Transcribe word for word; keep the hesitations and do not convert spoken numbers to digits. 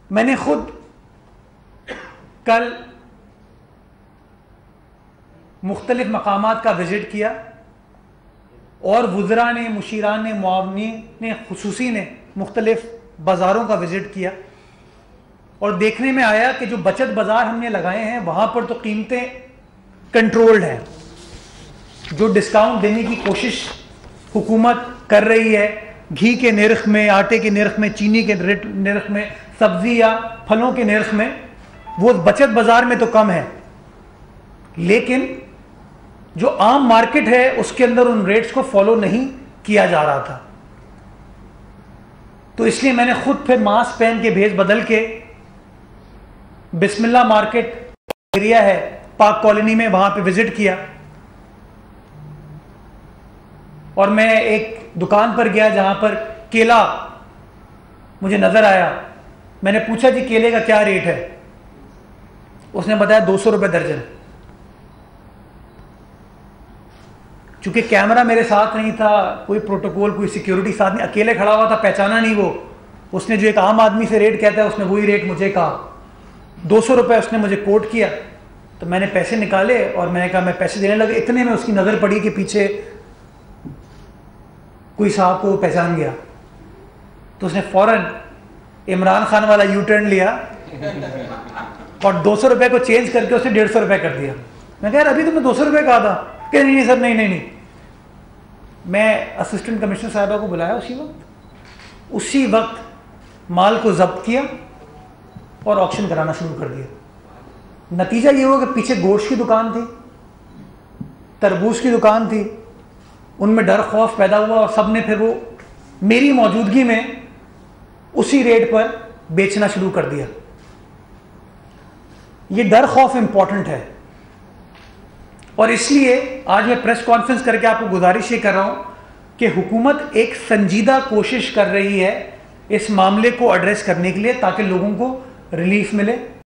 मैंने खुद कल मुख्तलिफ मकामात का विज़िट किया और वुज़रा ने, मुशीरान ने, मुआवनी ने, खुसूसी ने मुख्तलिफ बाज़ारों का विज़िट किया और देखने में आया कि जो बचत बाज़ार हमने लगाए हैं वहाँ पर तो कीमतें कंट्रोल्ड हैं। जो डिस्काउंट देने की कोशिश हुकूमत कर रही है घी के निर्ख में, आटे के निर्ख में, चीनी के निर्ख में, सब्ज़ी या फलों के निर्ख में, वो बचत बाज़ार में तो कम है, लेकिन जो आम मार्केट है उसके अंदर उन रेट्स को फॉलो नहीं किया जा रहा था। तो इसलिए मैंने खुद फिर मास्क पहन के भेस बदल के बिस्मिल्लाह मार्केट एरिया है पाक कॉलोनी में, वहां पे विजिट किया और मैं एक दुकान पर गया जहां पर केला मुझे नजर आया। मैंने पूछा जी केले का क्या रेट है? उसने बताया दो सौ रुपये दर्जन। चूंकि कैमरा मेरे साथ नहीं था, कोई प्रोटोकॉल, कोई सिक्योरिटी साथ नहीं, अकेले खड़ा हुआ था, पहचाना नहीं वो। उसने जो एक आम आदमी से रेट कहता है उसने वही रेट मुझे कहा। दो सौ रुपये उसने मुझे कोट किया तो मैंने पैसे निकाले और मैंने कहा मैं पैसे देने लगे। इतने में उसकी नज़र पड़ी कि पीछे कोई साहब को पहचान गया तो उसने फ़ौरन इमरान खान वाला यू टर्न लिया और दो सौ रुपये को चेंज करके उसने डेढ़ सौ रुपये कर दिया। मैं कह यार अभी तुमने दो सौ रुपये कहा था कि नहीं नहीं सर नहीं नहीं नहीं। मैं असिस्टेंट कमिश्नर साहिबा को बुलाया उसी वक्त उसी वक्त माल को जब्त किया और ऑक्शन कराना शुरू कर दिया। नतीजा ये हुआ कि पीछे गोश्त की दुकान थी, तरबूज की दुकान थी, उनमें डर खौफ पैदा हुआ और सब ने फिर वो मेरी मौजूदगी में उसी रेट पर बेचना शुरू कर दिया। ये डर खौफ इंपॉर्टेंट है और इसलिए आज मैं प्रेस कॉन्फ्रेंस करके आपको गुजारिश ये कर रहा हूं कि हुकूमत एक संजीदा कोशिश कर रही है इस मामले को एड्रेस करने के लिए ताकि लोगों को रिलीफ मिले।